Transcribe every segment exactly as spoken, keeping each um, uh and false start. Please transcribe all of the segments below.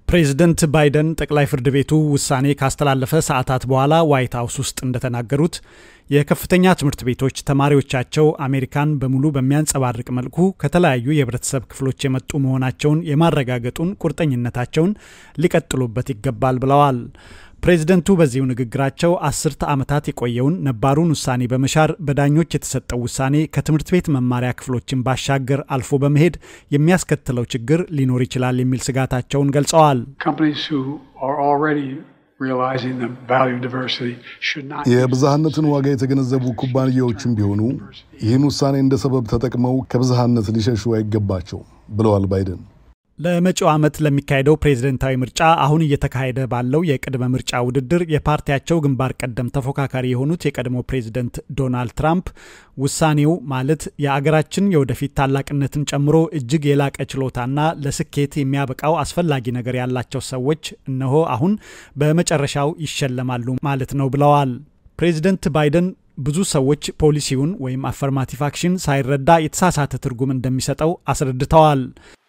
ፕሬዚዳንት ባይደን ጠቅላይ ፍርድ ቤቱ ውሳኔ ካስተላለፈ ሰዓታት በኋላ ዋይት ሃውስ ውስጥ እንደተናገሩት የከፍተኛ ትምህርት ቤቶች ተማሪዎቻቸው አሜሪካን በሙሉ በሚያንጸባርቅ መልኩ ከተለያዩ የህብረተሰብ ክፍሎች የመጡ መሆናቸውን የማረጋገጡን ቁርጠኝነታቸውን ሊቀጥሉበት ይገባል ብለዋል። ፕሬዚዳንቱ በዚሁ ንግግራቸው አስርተ ዓመታት የቆየውን ነባሩን ውሳኔ በመሻር በዳኞች የተሰጠው ውሳኔ ከትምህርት ቤት መማሪያ ክፍሎችን ባሻገር አልፎ በመሄድ የሚያስከትለው ችግር ሊኖር ይችላል የሚል ስጋታቸውን ገልጸዋል። የብዝሃነትን ዋጋ የተገነዘቡ ኩባንያዎችም ቢሆኑ ይህን ውሳኔ እንደ ሰበብ ተጠቅመው ከብዝሃነት ሊሸሹ አይገባቸው ብለዋል ባይደን። ለመጪው ዓመት ለሚካሄደው ፕሬዝዳንታዊ ምርጫ አሁን እየተካሄደ ባለው የቅድመ ምርጫ ውድድር የፓርቲያቸው ግንባር ቀደም ተፎካካሪ የሆኑት የቀድሞ ፕሬዝዳንት ዶናልድ ትራምፕ ውሳኔው ማለት የአገራችን የወደፊት ታላቅነትን ጨምሮ እጅግ የላቀ ችሎታና ለስኬት የሚያበቃው አስፈላጊ ነገር ያላቸው ሰዎች እነሆ አሁን በመጨረሻው ይሸለማሉ ማለት ነው ብለዋል። ፕሬዝዳንት ባይደን ብዙ ሰዎች ፖሊሲውን ወይም affirmative action ሳይረዳ የተሳሳተ ትርጉም እንደሚሰጠው አስረድተዋል።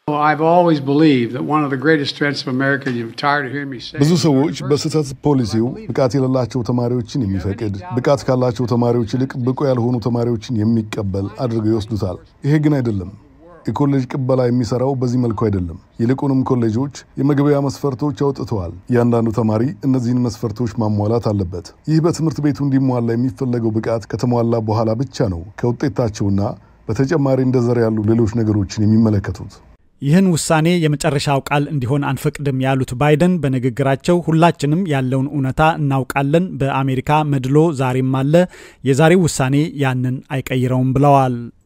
ብዙ ሰዎች በስህተት ፖሊሲው ብቃት የሌላቸው ተማሪዎችን የሚፈቅድ ብቃት ካላቸው ተማሪዎች ይልቅ ብቁ ያልሆኑ ተማሪዎችን የሚቀበል አድርገው ይወስዱታል። ይሄ ግን አይደለም። የኮሌጅ ቅበላ የሚሰራው በዚህ መልኩ አይደለም። ይልቁንም ኮሌጆች የመግቢያ መስፈርቶች አውጥተዋል። እያንዳንዱ ተማሪ እነዚህን መስፈርቶች ማሟላት አለበት። ይህ በትምህርት ቤቱ እንዲሟላ የሚፈለገው ብቃት ከተሟላ በኋላ ብቻ ነው ከውጤታቸውና በተጨማሪ እንደዘር ያሉ ሌሎች ነገሮችን የሚመለከቱት። ይህን ውሳኔ የመጨረሻው ቃል እንዲሆን አንፈቅድም ያሉት ባይደን በንግግራቸው ሁላችንም ያለውን እውነታ እናውቃለን፣ በአሜሪካ መድሎ ዛሬም አለ፣ የዛሬው ውሳኔ ያንን አይቀይረውም ብለዋል።